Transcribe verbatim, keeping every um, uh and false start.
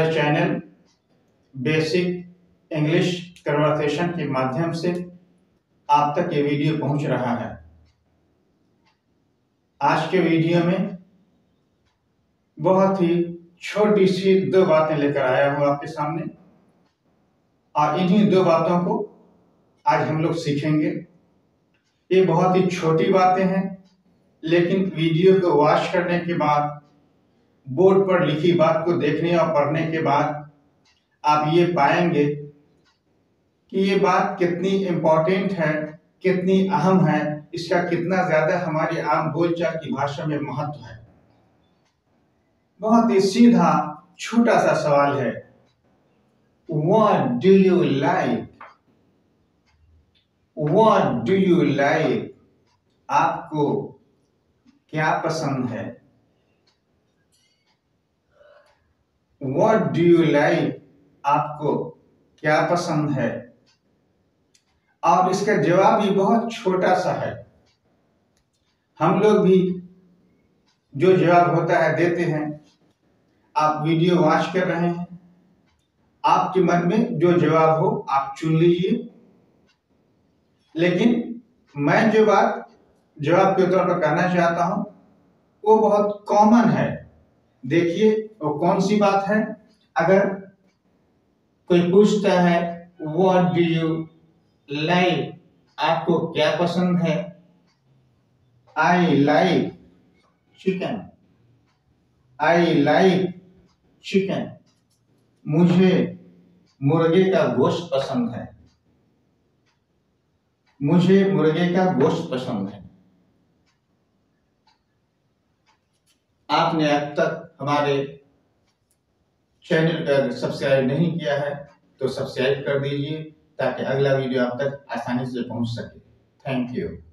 हमारे channel basic English conversation के माध्यम से आप तक ये वीडियो पहुंच रहा है। आज के वीडियो में बहुत ही छोटी सी दो बातें लेकर आया हूं आपके सामने और इन्हीं दो बातों को आज हम लोग सीखेंगे। ये बहुत ही छोटी बातें हैं, लेकिन वीडियो को वॉच करने के बाद, बोर्ड पर लिखी बात को देखने और पढ़ने के बाद आप ये पाएंगे कि ये बात कितनी इम्पोर्टेंट है, कितनी अहम है, इसका कितना ज्यादा हमारी आम बोलचाल की भाषा में महत्व है। बहुत ही सीधा छोटा सा सवाल है, What do you like? What do you like? आपको क्या पसंद है? What do you like? आपको क्या पसंद है? और इसका जवाब भी बहुत छोटा सा है। हम लोग भी जो जवाब होता है देते हैं। आप वीडियो वॉच कर रहे हैं, आपके मन में जो जवाब हो आप चुन लीजिए, लेकिन मैं जो बात जवाब के तौर पर कहना चाहता हूं वो बहुत कॉमन है। देखिए वो कौन सी बात है। अगर कोई पूछता है व्हाट डू यू लाइक, आपको क्या पसंद है? I like chicken, I like chicken, मुझे मुर्गे का गोश्त पसंद है, मुझे मुर्गे का गोश्त पसंद है। आपने अब तक हमारे चैनल पर सब्सक्राइब नहीं किया है तो सब्सक्राइब कर दीजिए ताकि अगला वीडियो आप तक आसानी से पहुंच सके। Thank you.